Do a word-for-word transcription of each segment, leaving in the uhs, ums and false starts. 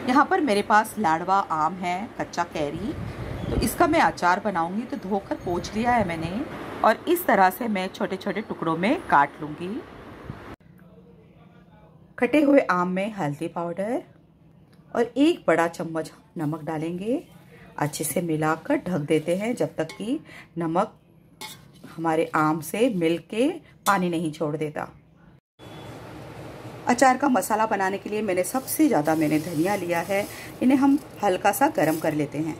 यहाँ पर मेरे पास लाड़वा आम है, कच्चा कैरी, तो इसका मैं अचार बनाऊंगी। तो धोकर पोंछ लिया है मैंने और इस तरह से मैं छोटे छोटे टुकड़ों में काट लूँगी। कटे हुए आम में हल्दी पाउडर और एक बड़ा चम्मच नमक डालेंगे। अच्छे से मिलाकर ढक देते हैं जब तक कि नमक हमारे आम से मिलके पानी नहीं छोड़ देता। अचार का मसाला बनाने के लिए मैंने सबसे ज़्यादा मैंने धनिया लिया है। इन्हें हम हल्का सा गरम कर लेते हैं।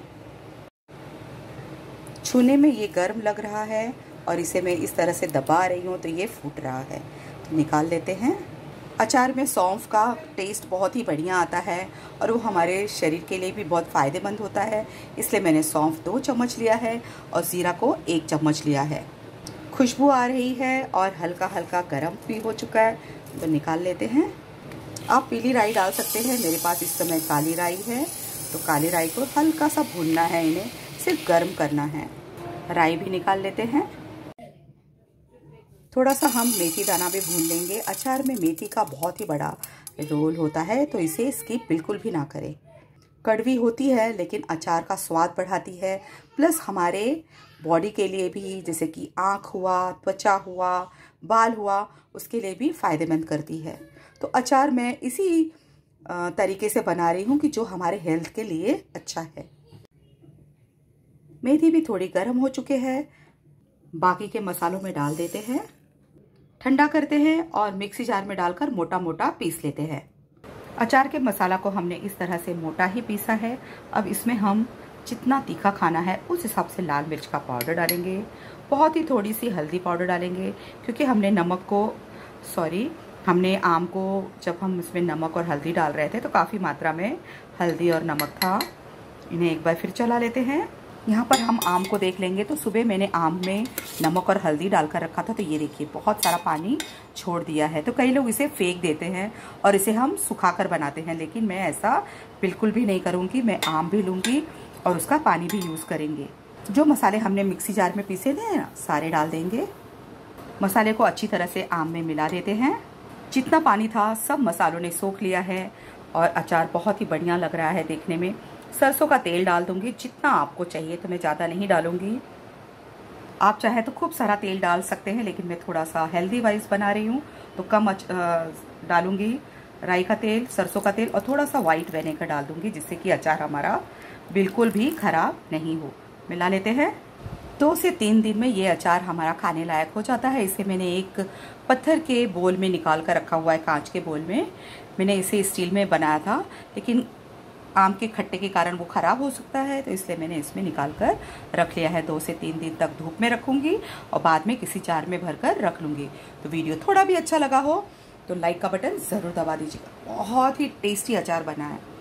छूने में ये गर्म लग रहा है और इसे मैं इस तरह से दबा रही हूँ तो ये फूट रहा है, तो निकाल लेते हैं। अचार में सौंफ का टेस्ट बहुत ही बढ़िया आता है और वो हमारे शरीर के लिए भी बहुत फ़ायदेमंद होता है, इसलिए मैंने सौंफ दो चम्मच लिया है और ज़ीरा को एक चम्मच लिया है। खुशबू आ रही है और हल्का हल्का गर्म भी हो चुका है, तो निकाल लेते हैं। आप पीली राई डाल सकते हैं, मेरे पास इस समय काली राई है, तो काली राई को हल्का सा भूनना है, इन्हें सिर्फ गर्म करना है। राई भी निकाल लेते हैं। थोड़ा सा हम मेथी दाना भी भून लेंगे। अचार में मेथी का बहुत ही बड़ा रोल होता है, तो इसे स्किप बिल्कुल भी ना करें। कड़वी होती है लेकिन अचार का स्वाद बढ़ाती है, प्लस हमारे बॉडी के लिए भी, जैसे कि आँख हुआ, त्वचा हुआ, बाल हुआ, उसके लिए भी फ़ायदेमंद करती है। तो अचार मैं इसी तरीके से बना रही हूँ कि जो हमारे हेल्थ के लिए अच्छा है। मेथी भी थोड़ी गर्म हो चुके हैं, बाकी के मसालों में डाल देते हैं, ठंडा करते हैं और मिक्सी जार में डालकर मोटा मोटा पीस लेते हैं। अचार के मसाला को हमने इस तरह से मोटा ही पीसा है। अब इसमें हम जितना तीखा खाना है उस हिसाब से लाल मिर्च का पाउडर डालेंगे, बहुत ही थोड़ी सी हल्दी पाउडर डालेंगे, क्योंकि हमने नमक को सॉरी हमने आम को जब हम इसमें नमक और हल्दी डाल रहे थे तो काफ़ी मात्रा में हल्दी और नमक था। इन्हें एक बार फिर चला लेते हैं। यहाँ पर हम आम को देख लेंगे तो सुबह मैंने आम में नमक और हल्दी डालकर रखा था, तो ये देखिए बहुत सारा पानी छोड़ दिया है। तो कई लोग इसे फेंक देते हैं और इसे हम सुखाकर बनाते हैं, लेकिन मैं ऐसा बिल्कुल भी नहीं करूँगी। मैं आम भी लूँगी और उसका पानी भी यूज़ करेंगे। जो मसाले हमने मिक्सी जार में पीसे थे ना, सारे डाल देंगे। मसाले को अच्छी तरह से आम में मिला देते हैं। जितना पानी था सब मसालों ने सोख लिया है और अचार बहुत ही बढ़िया लग रहा है देखने में। सरसों का तेल डाल दूंगी जितना आपको चाहिए, तो मैं ज़्यादा नहीं डालूंगी। आप चाहे तो खूब सारा तेल डाल सकते हैं, लेकिन मैं थोड़ा सा हेल्दी वाइज बना रही हूँ तो कम डालूंगी। राई का तेल, सरसों का तेल और थोड़ा सा वाइट विनेगर डाल दूंगी, जिससे कि अचार हमारा बिल्कुल भी खराब नहीं हो। मिला लेते हैं। दो से तीन दिन में ये अचार हमारा खाने लायक हो जाता है। इसे मैंने एक पत्थर के बोल में निकाल कर रखा हुआ है, कांच के बोल में। मैंने इसे स्टील में बनाया था, लेकिन आम के खट्टे के कारण वो ख़राब हो सकता है, तो इसलिए मैंने इसमें निकाल कर रख लिया है। दो से तीन दिन तक धूप में रखूँगी और बाद में किसी जार में भर कर रख लूँगी। तो वीडियो थोड़ा भी अच्छा लगा हो तो लाइक का बटन ज़रूर दबा दीजिएगा। बहुत ही टेस्टी अचार बना है।